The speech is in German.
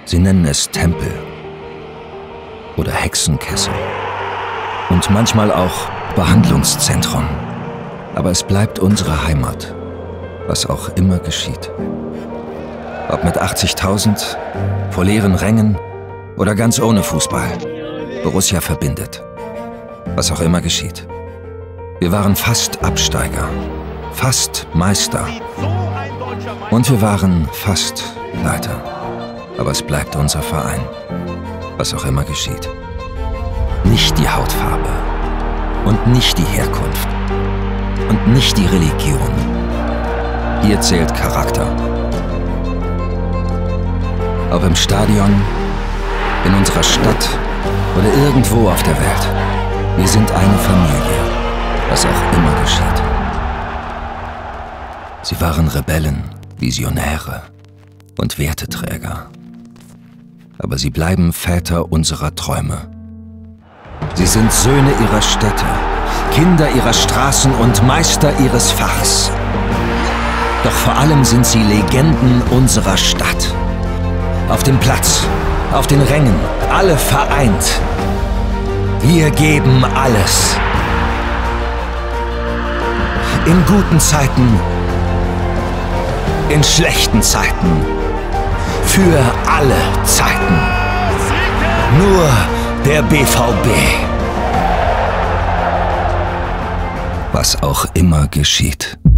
Sie nennen es Tempel oder Hexenkessel und manchmal auch Behandlungszentrum. Aber es bleibt unsere Heimat, was auch immer geschieht. Ob mit 80.000, vor leeren Rängen oder ganz ohne Fußball. Borussia verbindet. Was auch immer geschieht. Wir waren fast Absteiger, fast Meister. Und wir waren fast Leiter. Aber es bleibt unser Verein, was auch immer geschieht. Nicht die Hautfarbe und nicht die Herkunft und nicht die Religion. Hier zählt Charakter. Ob im Stadion, in unserer Stadt oder irgendwo auf der Welt. Wir sind eine Familie, was auch immer geschieht. Sie waren Rebellen, Visionäre und Werteträger. Aber sie bleiben Väter unserer Träume. Sie sind Söhne ihrer Städte, Kinder ihrer Straßen und Meister ihres Fachs. Doch vor allem sind sie Legenden unserer Stadt. Auf dem Platz, auf den Rängen, alle vereint. Wir geben alles. In guten Zeiten, in schlechten Zeiten, für alle Zeiten. Nur der BVB. Was auch immer geschieht.